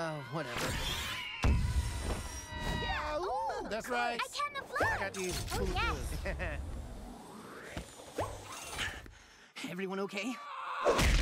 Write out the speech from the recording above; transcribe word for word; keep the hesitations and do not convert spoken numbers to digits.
Oh, whatever. Yeah, ooh, That's right. I camouflage. I got these. Oh, yes. Everyone okay?